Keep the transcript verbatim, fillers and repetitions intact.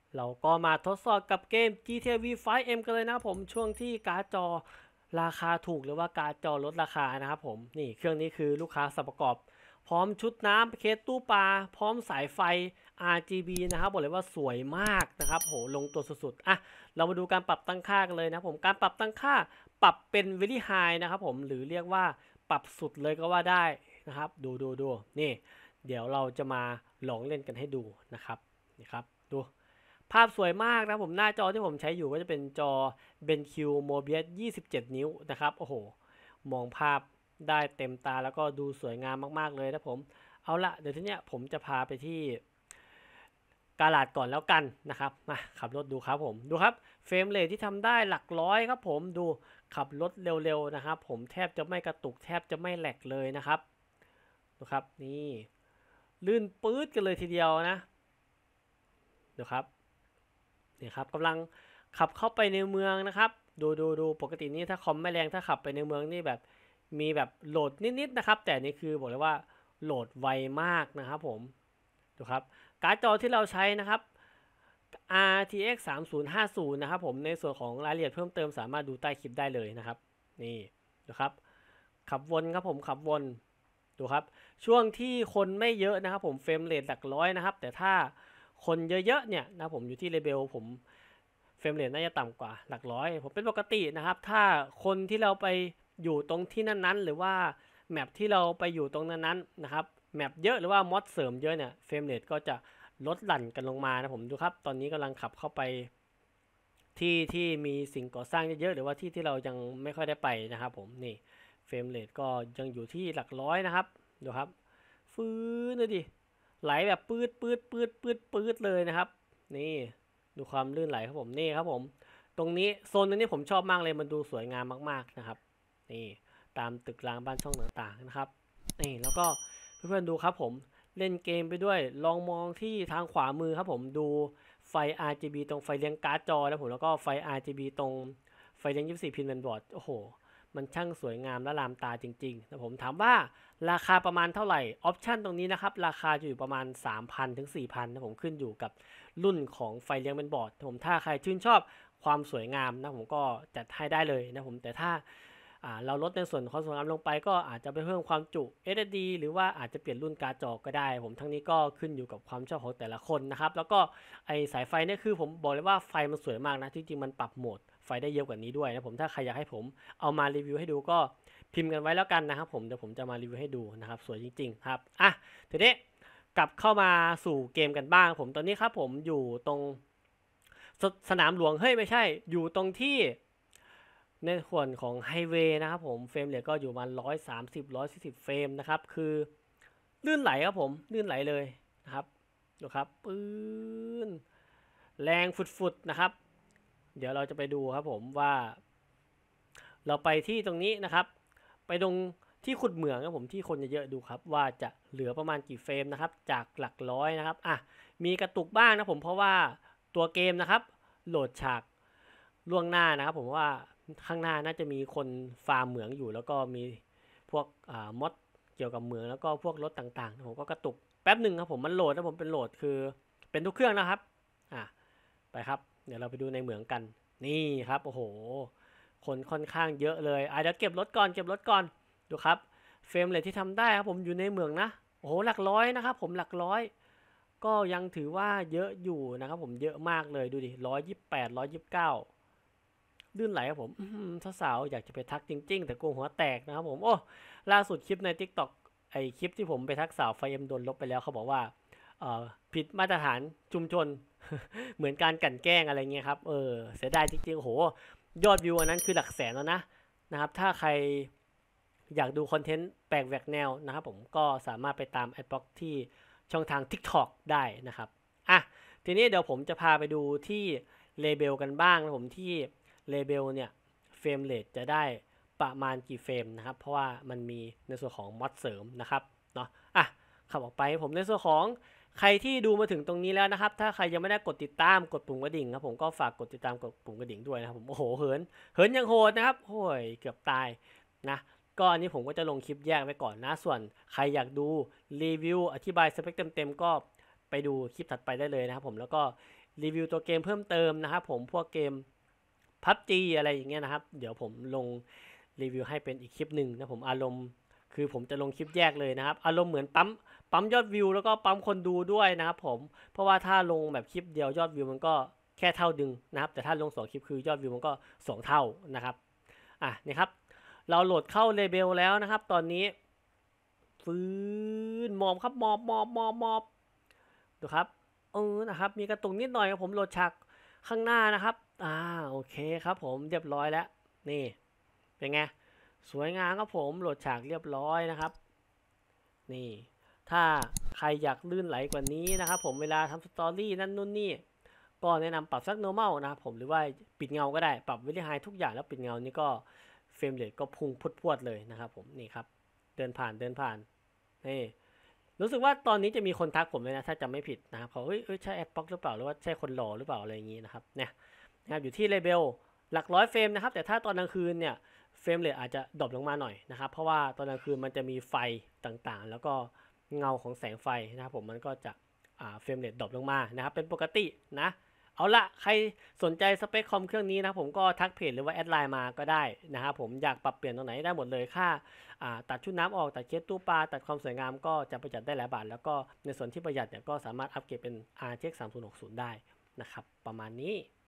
เราก็มาทดสอบกับเกม จี ที เอ วี ไฟว์ เอ็ม กันเลยนะผมช่วงที่การ์ดจอราคาถูกหรือว่าการ์ดจอลดราคานะครับผมนี่เครื่องนี้คือลูกค้าสับประกอบพร้อมชุดน้ำเคสตู้ปลาพร้อมสายไฟ อาร์ จี บี นะครับบอกเลยว่าสวยมากนะครับโหลงตัวสุดๆอ่ะเรามาดูการปรับตั้งค่ากันเลยนะผมการปรับตั้งค่าปรับเป็น very high นะครับผมหรือเรียกว่าปรับสุดเลยก็ว่าได้นะครับดูดูดูนี่เดี๋ยวเราจะมาลองเล่นกันให้ดูนะครับนี่ครับดูภาพสวยมากนะผมหน้าจอที่ผมใช้อยู่ก็จะเป็นจอ BenQ Mobius ยี่สิบเจ็ดนิ้วนะครับโอ้โหมองภาพได้เต็มตาแล้วก็ดูสวยงามมากๆเลยนะผมเอาละเดี๋ยวทีเนี้ยผมจะพาไปที่กาลาดก่อนแล้วกันนะครับมาขับรถดูครับผมดูครับเฟรมเรทที่ทำได้หลักร้อยครับผมดูขับรถเร็วๆนะครับผมแทบจะไม่กระตุกแทบจะไม่แหลกเลยนะครับดูครับนี่ลื่นปื๊ดกันเลยทีเดียวนะดูครับนี่ครับกำลังขับเข้าไปในเมืองนะครับดูดูดูปกตินี่ถ้าคอมไม่แรงถ้าขับไปในเมืองนี่แบบมีแบบโหลดนิดๆนะครับแต่นี่คือบอกเลยว่าโหลดไวมากนะครับผมดูครับการ์ดจอที่เราใช้นะครับ อาร์ ที เอ็กซ์ สามศูนย์ห้าศูนย์ นะครับผมในส่วนของรายละเอียดเพิ่มเติมสามารถดูใต้คลิปได้เลยนะครับนี่ดูครับขับวนครับผมขับวนดูครับช่วงที่คนไม่เยอะนะครับผมเฟรมเรทหลักร้อยนะครับแต่ถ้าคนเยอะๆเนี่ยนะผมอยู่ที่เลเบลผมเฟรมเรทน่าจะต่ำกว่าหลักร้อยผมเป็นปกตินะครับถ้าคนที่เราไปอยู่ตรงที่นั้นๆหรือว่าแมปที่เราไปอยู่ตรงนั้นๆนะครับแมปเยอะหรือว่ามอดเสริมเยอะเนี่ยเฟรมเรทก็จะลดหลั่นกันลงมานะผมดูครับตอนนี้กำลังขับเข้าไปที่ที่มีสิ่งก่อสร้างเยอะๆหรือว่าที่ที่เรายังไม่ค่อยได้ไปนะครับผมนี่เฟรมเรทก็ยังอยู่ที่หลักร้อยนะครับดูครับฟื้นเลยดิไหลแบบปืดปืดปืดปืดปืดเลยนะครับนี่ดูความลื่นไหลครับผมนี่ครับผมตรงนี้โซนนี้ผมชอบมากเลยมันดูสวยงามมากๆนะครับนี่ตามตึกรางบ้านช่องต่างๆนะครับนี่แล้วก็เพื่อนๆดูครับผมเล่นเกมไปด้วยลองมองที่ทางขวามือครับผมดูไฟ อาร์ จี บี ตรงไฟเลี้ยงการ์ดจอแล้วผมแล้วก็ไฟ อาร์ จี บี ตรงไฟเลี้ยงยี่สิบสี่พินแมนบอร์ดโอ้โหมันช่างสวยงามและลามตาจริงๆนะผมถามว่าราคาประมาณเท่าไหร่ออปชันตรงนี้นะครับราคาจะอยู่ประมาณ สามพัน ถึง สี่พัน นะผมขึ้นอยู่กับรุ่นของไฟเลี้ยงแมนบอร์ดผมถ้าใครชื่นชอบความสวยงามนะผมก็จัดให้ได้เลยนะผมแต่ถ้าเราลดในส่วนของสวยงามลงไปก็อาจจะไปเพิ่มความจุ เอส เอส ดี หรือว่าอาจจะเปลี่ยนรุ่นการ์ดจอก็ได้ผมทั้งนี้ก็ขึ้นอยู่กับความชอบของแต่ละคนนะครับแล้วก็ไอสายไฟเนี่ยคือผมบอกเลยว่าไฟมันสวยมากนะที่จริงมันปรับโหมดไฟได้เยอะกว่านี้ด้วยนะผมถ้าใครอยากให้ผมเอามารีวิวให้ดูก็พิมพ์กันไว้แล้วกันนะครับผมเดี๋ยวผมจะมารีวิวให้ดูนะครับสวยจริงๆครับอ่ะทีนี้กลับเข้ามาสู่เกมกันบ้างผมตอนนี้ครับผมอยู่ตรงสสนามหลวงเฮ้ยไม่ใช่อยู่ตรงที่ในส่วนของไฮเวย์นะครับผมเฟรมเรทก็อยู่ประมาณร้อยสามสิบร้อยสี่สิบเฟรมนะครับคือลื่นไหลครับผมลื่นไหลเลยนะครับดูครับปื้นแรงฟุดๆนะครับเดี๋ยวเราจะไปดูครับผมว่าเราไปที่ตรงนี้นะครับไปตรงที่ขุดเหมืองครับผมที่คนเยอะๆดูครับว่าจะเหลือประมาณกี่เฟรมนะครับจากหลักร้อยนะครับอ่ะมีกระตุกบ้างนะผมเพราะว่าตัวเกมนะครับโหลดฉากล่วงหน้านะครับผมว่าข้างหน้าน่าจะมีคนฟาร์มเหมืองอยู่แล้วก็มีพวกอ่ามอดเกี่ยวกับเหมืองแล้วก็พวกรถต่างๆผมก็กระตุกแป๊บหนึ่งครับผมมันโหลดนะผมเป็นโหลดคือเป็นทุกเครื่องนะครับอ่ะไปครับเดี๋ยวเราไปดูในเหมืองกันนี่ครับโอ้โหคนค่อนข้างเยอะเลยอ่ะเดี๋ยวเก็บรถก่อนเก็บรถก่อนดูครับเฟรมเรทที่ทำได้ครับผมอยู่ในเหมืองนะโอ้โหหลักร้อยนะครับผมหลักร้อยก็ยังถือว่าเยอะอยู่นะครับผมเยอะมากเลยดูดิร้อยยี่สิบแปดร้อยยี่สิบเก้าลื่นไหลครับผมสาวๆอยากจะไปทักจริงๆแต่กลัวหัวแตกนะครับผมโอ้ล่าสุดคลิปใน ทิกต็อก ไอคลิปที่ผมไปทักสาวไฟเอ็มโดนลบไปแล้วเขาบอกว่าผิดมาตรฐานชุมชน เหมือนการกั่นแกล้งอะไรเงี้ยครับเออเสียดายจริงๆโหยอดวิวอันนั้นคือหลักแสนแล้วนะนะครับถ้าใครอยากดูคอนเทนต์แปลกแหวกแนวนะครับผมก็สามารถไปตามแอดบล็อกที่ช่องทาง ทิกต็อก ได้นะครับอ่ะทีนี้เดี๋ยวผมจะพาไปดูที่เลเบลกันบ้างนะผมที่เลเบลเนี่ยเฟรมเรทจะได้ประมาณกี่เฟรมนะครับเพราะว่ามันมีในส่วนของมอดเสริมนะครับเนาะอ่ะขับออกไปผมในส่วนของใครที่ดูมาถึงตรงนี้แล้วนะครับถ้าใครยังไม่ได้กดติดตามกดปุ่มกระดิ่งครับผมก็ฝากกดติดตามกดปุ่มกระดิ่งด้วยนะครับผมโอ้โหเหินเหินยังโหดนะครับโอ้ยเกือบตายนะก็อันนี้ผมก็จะลงคลิปแยกไว้ก่อนนะส่วนใครอยากดูรีวิวอธิบายสเปคเต็มๆก็ไปดูคลิปถัดไปได้เลยนะครับผมแล้วก็รีวิวตัวเกมเพิ่มเติมนะครับผมพวกเกม พับจี อะไรอย่างเงี้ยนะครับเดี๋ยวผมลงรีวิวให้เป็นอีกคลิปหนึ่งนะผมอารมณ์คือผมจะลงคลิปแยกเลยนะครับอารมณ์เหมือนปั๊มปั๊มยอดวิวแล้วก็ปั๊มคนดูด้วยนะครับผมเพราะว่าถ้าลงแบบคลิปเดียวยอดวิวมันก็แค่เท่าดึงนะครับแต่ถ้าลงสองคลิปคือยอดวิวมันก็สองเท่านะครับอ่ะนี่ครับเราโหลดเข้าเลเบลแล้วนะครับตอนนี้ฟื้นมอบครับมอบมอบมอบมอบดูครับเออนะครับมีกระตุกนิดหน่อยครับผมโหลดฉากข้างหน้านะครับอ่าโอเคครับผมเรียบร้อยแล้วนี่เป็นไงสวยงามครับผมโหลดฉากเรียบร้อยนะครับนี่ถ้าใครอยากลื่นไหลกว่านี้นะครับผมเวลาทำสตอรี่นั่นนู่นนี่ก็แนะนำปรับสัก normal นะครับผมหรือว่าปิดเงาก็ได้ปรับ very high ทุกอย่างแล้วปิดเงานี่ก็เฟรมเรทก็พุ่งพรวดๆเลยนะครับผมนี่ครับเดินผ่านเดินผ่านนี่รู้สึกว่าตอนนี้จะมีคนทักผมเลยนะถ้าจำไม่ผิดนะครับเขาเฮ้ยเอ้ยใช่แอดบ็อกหรือเปล่าหรือว่าใช่คนหล่อหรือเปล่าอะไรอย่างนี้นะครับเนี่ยนะครับอยู่ที่เลเบลหลักร้อยเฟรมนะครับแต่ถ้าตอนกลางคืนเนี่ยเฟรมเรทอาจจะดรอปลงมาหน่อยนะครับเพราะว่าตอนกลางคืนมันจะมีไฟต่างๆแล้วก็เงาของแสงไฟนะครับผมมันก็จะอ่าเฟรมเรทดรอปลงมานะครับเป็นปกตินะเอาละใครสนใจสเปคคอมเครื่องนี้นะผมก็ทักเพจหรือว่าแอดไลน์มาก็ได้นะครับผมอยากปรับเปลี่ยนตรงไหนได้หมดเลยค่า ตัดชุดน้ำออกตัดเคสตู้ปลาตัดความสวยงามก็จะประหยัดได้หลายบาทแล้วก็ในส่วนที่ประหยัดเนี่ยก็สามารถอัปเกรดเป็น อาร์ ที เอ็กซ์ สามศูนย์หกศูนย์ได้นะครับประมาณนี้